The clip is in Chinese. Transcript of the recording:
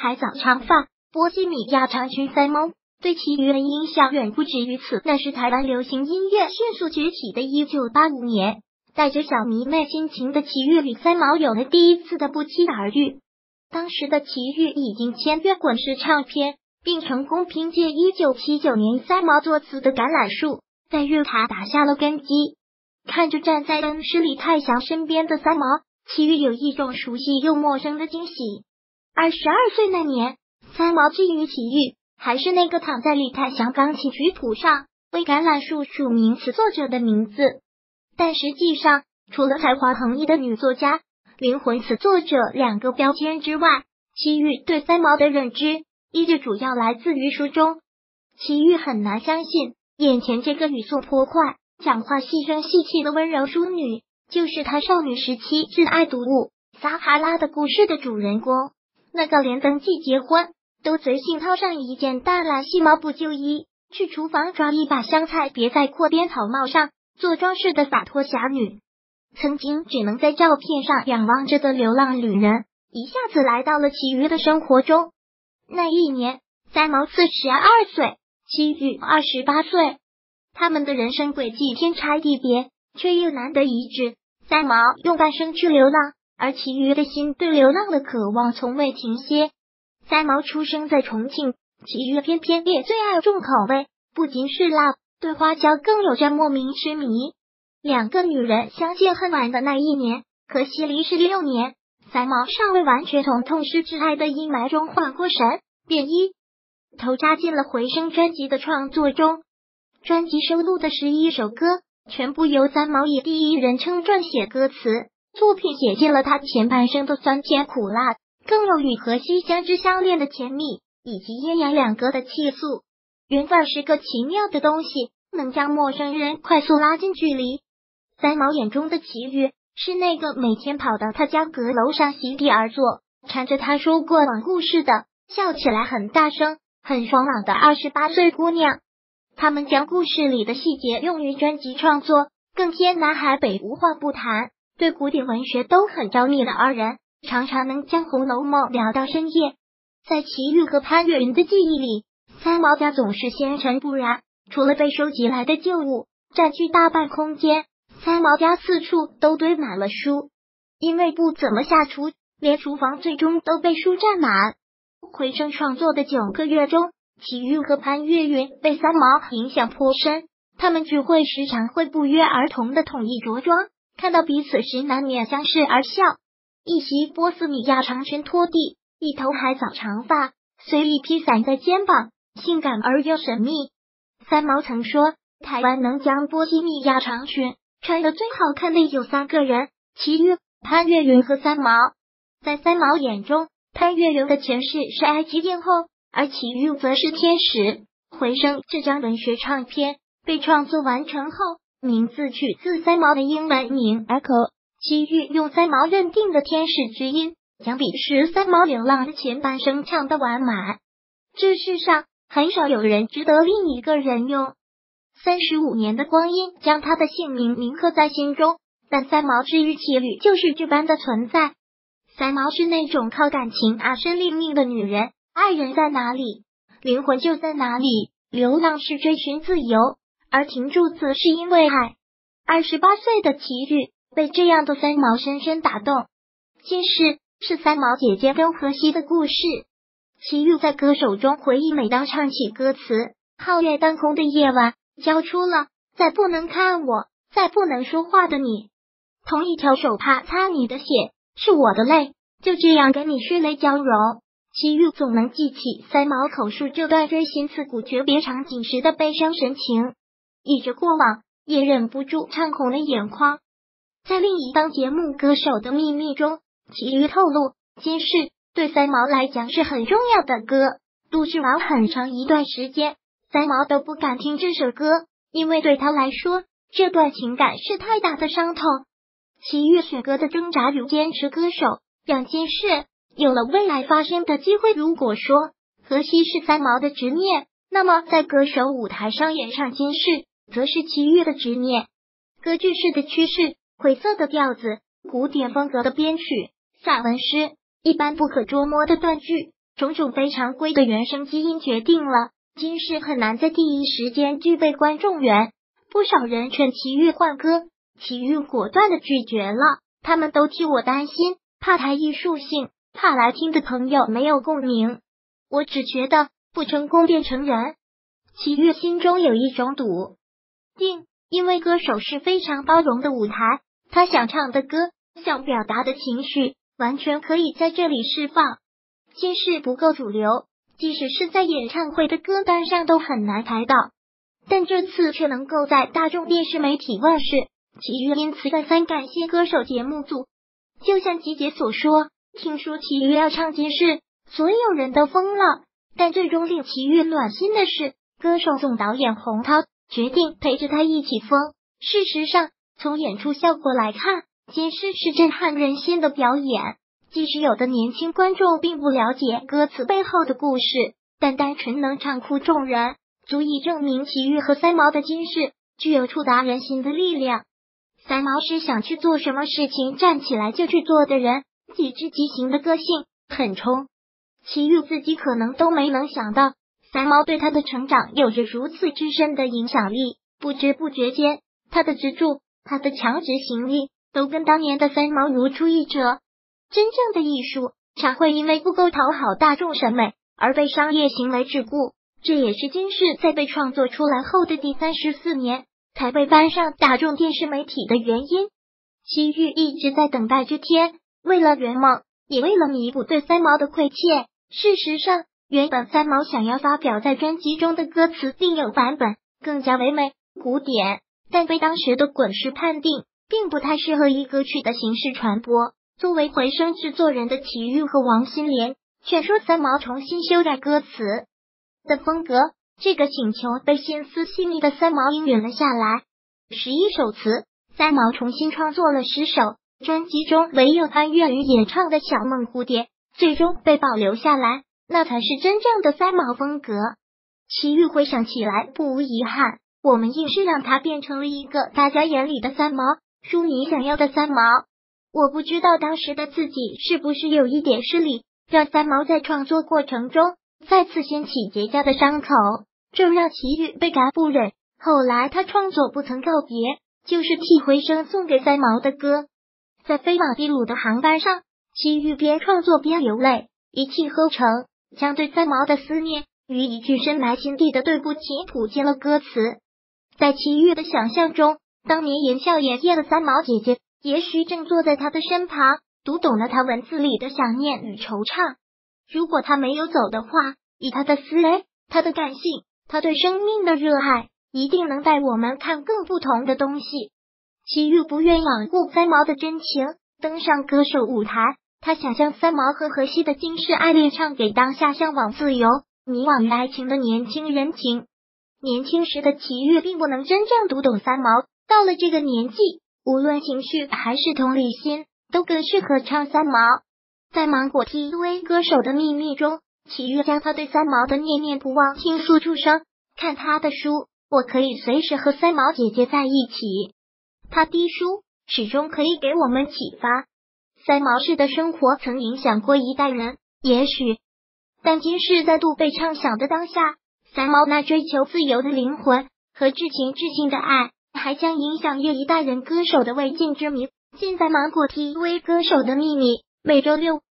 海藻长发、波西米亚长裙三毛对齐豫的影响远不止于此。那是台湾流行音乐迅速崛起的1985年，带着小迷妹心情的齐豫与三毛有了第一次的不期而遇。当时的齐豫已经签约滚石唱片，并成功凭借1979年三毛作词的《橄榄树》在乐坛打下了根基。看着站在灯饰里太祥身边的三毛，齐豫有一种熟悉又陌生的惊喜。22岁那年，三毛之于齐豫还是那个躺在李泰祥钢琴曲谱上为橄榄树署名词作者的名字，但实际上除了才华横溢的女作家、灵魂词作者2个标签之外，齐豫对三毛的认知依旧主要来自于书中。齐豫很难相信眼前这个语速颇快、讲话细声细气的温柔淑女，就是她少女时期挚爱读物《撒哈拉的故事》的主人公，那个连登记结婚都随性套上一件大蓝细毛布旧衣，去厨房抓一把香菜别在阔边草帽上做装饰的洒脱侠女。曾经只能在照片上仰望着的流浪旅人，一下子来到了齐豫的生活中。那一年，三毛42岁，齐豫28岁，他们的人生轨迹天差地别，却又难得一致。三毛用半生去流浪，而齐豫的心对流浪的渴望从未停歇。三毛出生在重庆，齐豫偏偏也最爱重口味，不仅是辣，对花椒更有着莫名痴迷。2个女人相见恨晚的那一年，可惜离世6年。三毛尚未完全从痛失挚爱的阴霾中缓过神，便一头扎进了回声专辑的创作中。专辑收录的11首歌，全部由三毛以第一人称撰写歌词，作品写进了他前半生的酸甜苦辣，更有与荷西相知相恋的甜蜜，以及阴阳2隔的气诉。缘分是个奇妙的东西，能将陌生人快速拉近距离。三毛眼中的齐豫是那个每天跑到他家阁楼上席地而坐，缠着他说过往故事的，笑起来很大声、很爽朗的28岁姑娘。他们将故事里的细节用于专辑创作，更天南海北无话不谈，对古典文学都很着迷的2人，常常能将《红楼梦》聊到深夜。在齐豫和潘越云的记忆里，三毛家总是纤尘不染，除了被收集来的旧物占据大半空间，三毛家四处都堆满了书，因为不怎么下厨，连厨房最终都被书占满。回声创作的9个月中，齐豫和潘越云被三毛影响颇深，他们聚会时常会不约而同的统一着装，看到彼此时难免相视而笑。一袭波斯米亚长裙拖地，一头海藻长发随意披散在肩膀，性感而又神秘。三毛曾说，台湾能将波西米亚长裙穿得最好看的有3个人，齐豫、潘越云和三毛。在三毛眼中，潘越云的前世是埃及艳后，而齐豫则是天使。回声这张文学唱片被创作完成后，名字取自三毛的英文名 Echo。 齐豫用三毛认定的天使之音，将彼时三毛流浪的前半生唱得完满。这世上很少有人值得另一个人用35年的光阴将他的姓名铭刻在心中，但三毛之于齐豫就是这般的存在。三毛是那种靠感情安身立命的女人，爱人在哪里，灵魂就在哪里。流浪是追寻自由，而停住则是因为爱。28岁的齐豫被这样的三毛深深打动。近世是三毛姐姐跟荷西的故事。齐豫在歌手中回忆，每当唱起歌词皓月当空的夜晚，交出了再不能看我，再不能说话的你，同一条手帕擦你的血，是我的泪，就这样跟你血泪交融。齐豫总能记起三毛口述这段锥心刺骨诀别场景时的悲伤神情，忆着过往，也忍不住唱红了眼眶。在另一档节目《歌手的秘密》中，齐豫透露，今世对三毛来讲是很重要的歌，录制完很长一段时间，三毛都不敢听这首歌，因为对他来说，这段情感是太大的伤痛。齐豫选歌的挣扎与坚持歌手，让今世有了未来发生的机会。如果说荷西是三毛的执念，那么在歌手舞台上演唱今世，则是齐豫的执念。歌剧式的趋势，晦涩的调子，古典风格的编曲，散文诗，一般不可捉摸的断句， 种种非常规的原生基因决定了金氏很难在第一时间具备观众缘。不少人劝齐豫换歌，齐豫果断的拒绝了。他们都替我担心，怕他艺术性，怕来听的朋友没有共鸣。我只觉得不成功便成仁。齐豫心中有一种笃定，因为歌手是非常包容的舞台，他想唱的歌，想表达的情绪，完全可以在这里释放。金氏不够主流，即使是在演唱会的歌单上都很难排到，但这次却能够在大众电视媒体问世。齐豫因此再三感谢歌手节目组。就像吉姐所说，听说齐豫要唱金氏，所有人都疯了。但最终令齐豫暖心的是，歌手总导演洪涛决定陪着他一起疯。事实上，从演出效果来看，金氏是震撼人心的表演。即使有的年轻观众并不了解歌词背后的故事，但单纯能唱哭众人，足以证明齐豫和三毛的金氏具有触达人心的力量。三毛是想去做什么事情站起来就去做的人，极致畸形的个性，很冲。齐豫自己可能都没能想到，三毛对他的成长有着如此之深的影响力。不知不觉间，他的执着，他的强执行力，都跟当年的三毛如出一辙。真正的艺术常会因为不够讨好大众审美而被商业行为桎梏，这也是金氏在被创作出来后的第34年才被搬上大众电视媒体的原因。齐豫一直在等待这天，为了圆梦，也为了弥补对三毛的亏欠。事实上，原本三毛想要发表在专辑中的歌词另有版本，更加唯美古典，但被当时的滚石判定并不太适合以歌曲的形式传播。作为回声制作人的齐豫和王心莲劝说三毛重新修改歌词的风格，这个请求被心思细腻的三毛应允了下来。11首词，三毛重新创作了10首，专辑中唯有潘越云演唱的小梦蝴蝶最终被保留下来，那才是真正的三毛风格。齐豫回想起来不无遗憾，我们硬是让他变成了一个大家眼里的三毛，书迷想要的三毛。我不知道当时的自己是不是有一点失礼，让三毛在创作过程中再次掀起结痂的伤口，这让齐豫倍感不忍。后来他创作不曾告别，就是替回声送给三毛的歌。在飞往秘鲁的航班上，齐豫边创作边流泪，一气呵成，将对三毛的思念与一句深埋心底的对不起谱进了歌词。在齐豫的想象中，当年言笑晏晏的三毛姐姐也许正坐在他的身旁，读懂了他文字里的想念与惆怅。如果他没有走的话，以他的思维，他的感性，他对生命的热爱，一定能带我们看更不同的东西。齐豫不愿罔顾三毛的真情，登上歌手舞台，他想将三毛和荷西的金氏爱恋唱给当下向往自由、迷惘于爱情的年轻人听。年轻时的齐豫并不能真正读懂三毛，到了这个年纪，无论情绪还是同理心，都更适合唱三毛。在芒果 TV 歌手的秘密中，齐豫将他对三毛的念念不忘倾诉出声。看他的书，我可以随时和三毛姐姐在一起。他的书始终可以给我们启发。三毛式的生活曾影响过一代人，也许，但金氏再度被唱响的当下，三毛那追求自由的灵魂和至情至性的爱，还将影响越一代人歌手的未尽之谜。尽在芒果 TV 歌手的秘密，每周六